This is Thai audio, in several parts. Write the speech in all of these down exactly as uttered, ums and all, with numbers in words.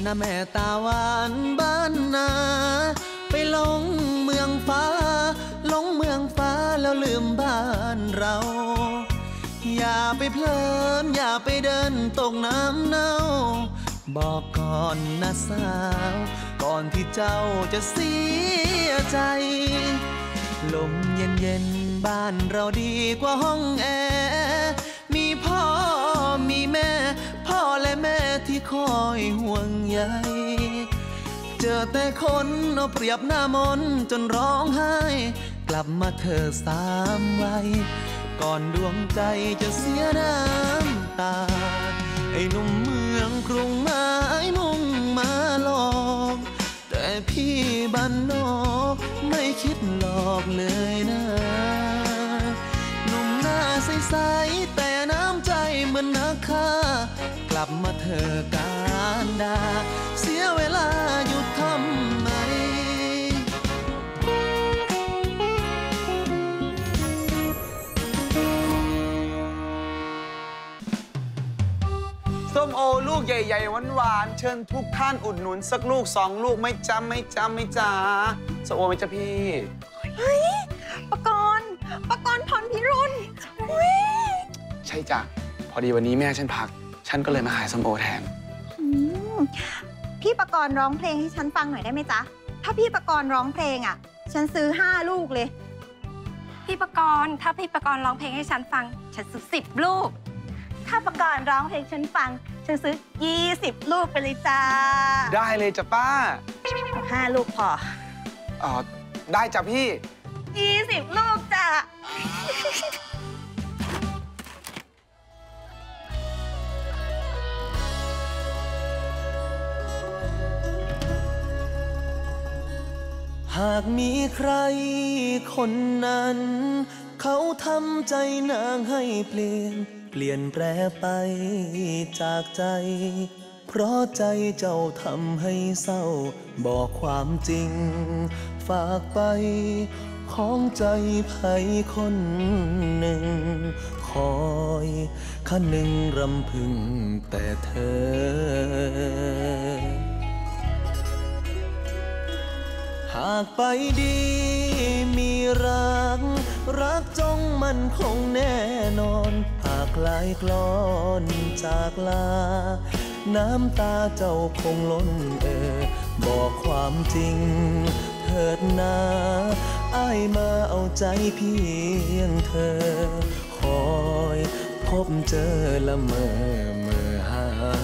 นะแม่ตาหวานบ้านนาไปหลงเมืองฟ้าหลงเมืองฟ้าแล้วลืมบ้านเราอย่าไปเพลินอย่าไปเดินตกน้ำเน่าบอกก่อนนะสาวก่อนที่เจ้าจะเสียใจลมเย็นๆบ้านเราดีกว่าห้องแอร์มีพ่อมีแม่พ่อและแม่ที่คอยห่วงใยเจอแต่คนเอาเปรียบหน้ามนจนร้องไห้กลับมาเธอสามวัยก่อนดวงใจจะเสียน้ำตาไอ้หนุ่มเมืองกรุงไม้มุ่งมาหลอกแต่พี่บ้านนอกไม่คิดหลอกเลยนะหนุ่มหน้าใสๆแต่น้ำใจเหมือนนักฆ่ากลับมาเธอการดาเสียเวลาอยู่ทำไมส้มโอลูกใหญ่ๆหวานๆเชิญทุกท่านอุดหนุนสักลูกสองลูกไม่จำไม่จำไม่จ้าส้มโอไหมจ๊ะพี่เฮ้ยปกรณ์ปกรณ์พรพิรุณใช่จ้ะพอดีวันนี้แม่ฉันพักฉันก็เลยมาขายส้มโอแทนพี่ปกรณ์ร้องเพลงให้ฉันฟังหน่อยได้ไหมจ๊ะถ้าพี่ปกรณ์ร้องเพลงอ่ะฉันซื้อห้าลูกเลยพี่ปกรณ์ถ้าพี่ปกรณ์ร้องเพลงให้ฉันฟังฉันซื้อสิบลูกถ้าปกรณ์ร้องเพลงฉันฟังฉันซื้อยี่สิบลูกไปเลยจ้าได้เลยจ้ะป้าห้าลูกพออ๋อได้จ้ะพี่ยี่สิบลูกจ้ะหากมีใครคนนั้นเขาทำใจนางให้เปลี่ยนเปลี่ยนแปรไปจากใจเพราะใจเจ้าทำให้เศร้าบอกความจริงฝากไปของใจไผคนหนึ่งคอยคันหนึ่งรำพึงแต่เธอหากไปดีมีรักรักจงมั่นคงแน่นอนหากลายกลอนจากลาน้ำตาเจ้าคงล้นเอ่อบอกความจริงเถิดนาอ้ายมาเอาใจเพียงเธอคอยพบเจอละเมอเมื่อหา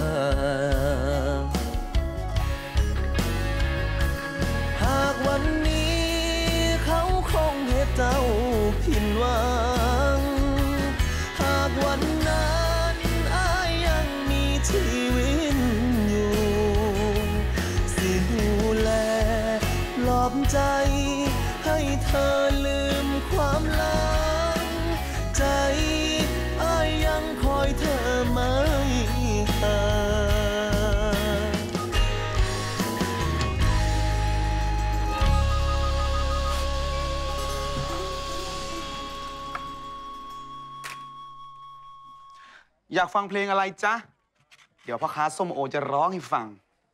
หากวันนี้เขาคงเหตุเจ้าผิดหวังหากวันนั้นอ้ายยังมีชีวิตอยู่สิดูแลปลอบใจให้เธอลืมความหลังใจอ้ายยังคอยเธอไม่ห่างอยากฟังเพลงอะไรจ๊ะเดี๋ยวพ่อค้าส้มโอจะร้องให้ฟัง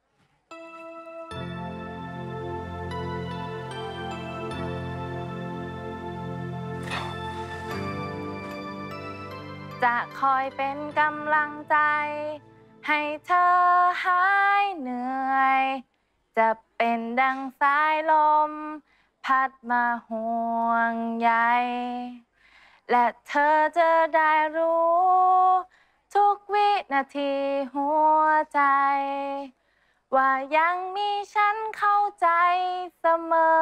จะคอยเป็นกำลังใจให้เธอหายเหนื่อยจะเป็นดังสายลมพัดมาห่วงใยและเธอจะได้รู้ทุกวินาทีหัวใจว่ายังมีฉันเข้าใจเสมอ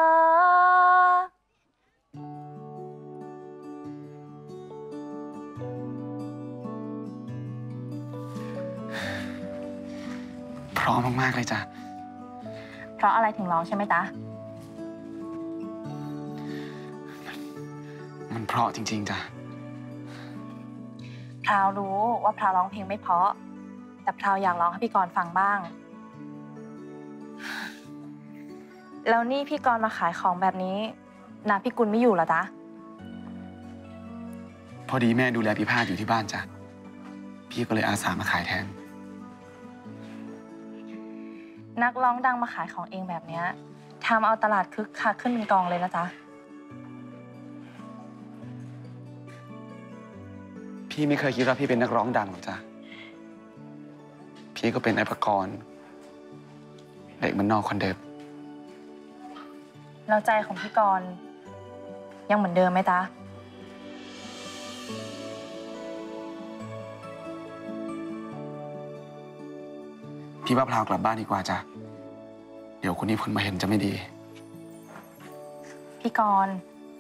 พร้อมมากๆเลยจ้ะเพราะอะไรถึงร้องใช่ไหมจ๊ะมันเพราะจริงๆจ้ะพราวรู้ว่าพราวร้องเพลงไม่เพราะแต่พราวอยากร้องให้พี่กรณ์ฟังบ้างแล้วนี่พี่กรณ์มาขายของแบบนี้นาพี่กุลไม่อยู่เหรอจ๊ะพอดีแม่ดูแลพี่พาดอยู่ที่บ้านจ้ะพี่ก็เลยอาสามาขายแทนนักร้องดังมาขายของเองแบบเนี้ยทำเอาตลาดคึกคักขึ้นเป็นกองเลยนะจ๊ะพี่ไม่เคยคิดว่าพี่เป็นนักร้องดังหรอกจ้ะพี่ก็เป็นนายประกรณ์เด็กมันนอกคนเดิมแล้วใจของพี่กรณ์ยังเหมือนเดิมไหมจ๊ะพี่ว่าพราวกลับบ้านดีกว่าจ้ะเดี๋ยวคุณนิพนธ์มาเห็นจะไม่ดีพี่กรณ์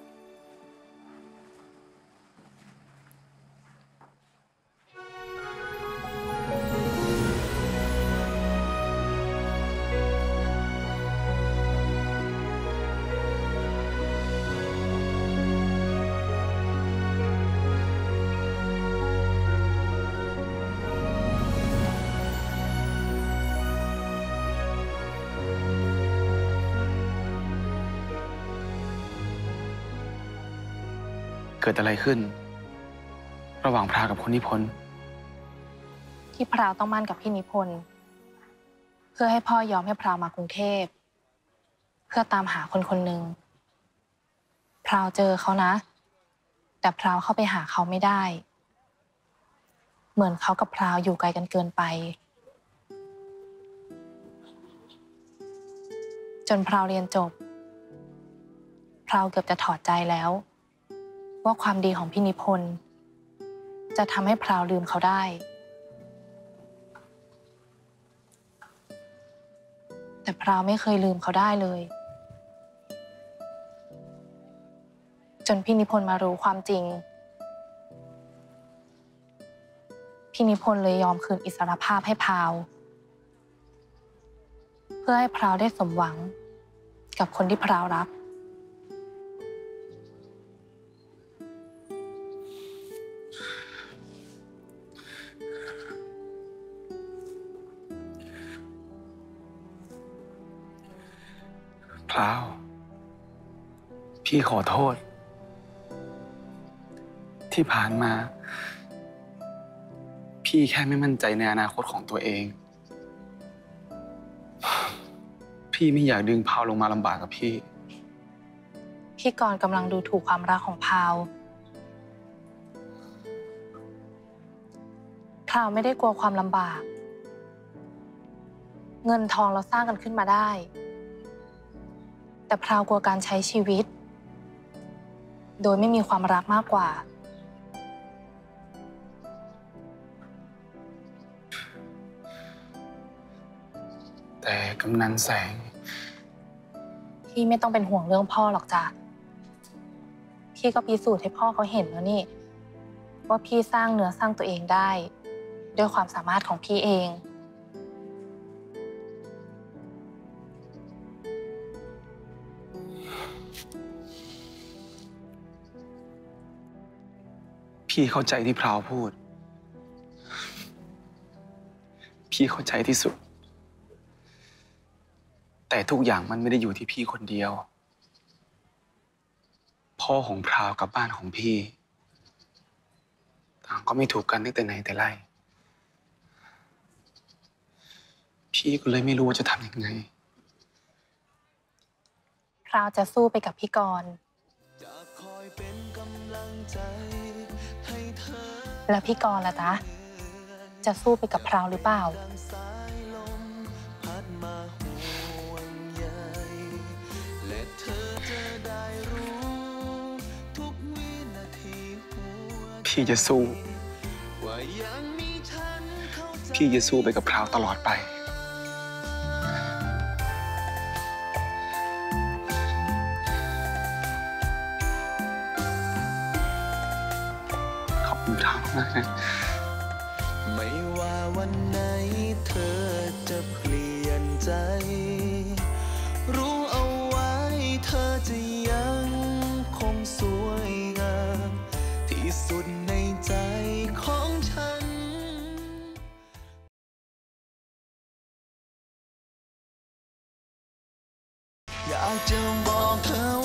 เกิดอะไรขึ้นระหว่างพราวกับคุณนิพนธ์ที่พราวต้องมั่นกับพี่นิพนธ์เพื่อให้พ่อยอมให้พราวมากรุงเทพเพื่อตามหาคนคนหนึ่งพราวเจอเขานะแต่พราวเข้าไปหาเขาไม่ได้เหมือนเขากับพราวอยู่ไกลกันเกินไปจนพราวเรียนจบพราวเกือบจะถอดใจแล้วว่าความดีของพี่นิพนธ์จะทำให้พราวลืมเขาได้แต่พราวไม่เคยลืมเขาได้เลยจนพี่นิพนธ์มารู้ความจริงพี่นิพนธ์เลยยอมคืนอิสรภาพให้พราวเพื่อให้พราวได้สมหวังกับคนที่พราวรักพราวพี่ขอโทษที่ผ่านมาพี่แค่ไม่มั่นใจในอนาคตของตัวเองพี่ไม่อยากดึงพราวลงมาลำบากกับพี่พี่กรณ์กำลังดูถูกความรักของพราวพราวไม่ได้กลัวความลำบากเงินทองเราสร้างกันขึ้นมาได้แต่พราวกลัวการใช้ชีวิตโดยไม่มีความรักมากกว่าแต่กำนันแสงพี่ไม่ต้องเป็นห่วงเรื่องพ่อหรอกจ้ะพี่ก็พิสูจน์ให้พ่อเขาเห็นแล้วนี่ว่าพี่สร้างเนื้อสร้างตัวเองได้ด้วยความสามารถของพี่เองพี่เข้าใจที่พราวพูดพี่เข้าใจที่สุดแต่ทุกอย่างมันไม่ได้อยู่ที่พี่คนเดียวพ่อของพราวกับบ้านของพี่ต่างก็ไม่ถูกกันตั้งแต่ไหนแต่ไรพี่ก็เลยไม่รู้ว่าจะทำยังไงพราวจะสู้ไปกับพี่กรณ์แล้วพี่กรณ์ล่ะจ๊ะจะสู้ไปกับพราวหรือเปล่าพี่จะสู้พี่จะสู้ไปกับพราวตลอดไปขอบคุณพราวมากนะไม่ว่าวันไหนเธอจะเปลี่ยนใจรู้เอาไว้เธอจะยังคงสวยงามที่สุดในใจของฉันอยากจะบอกเธอ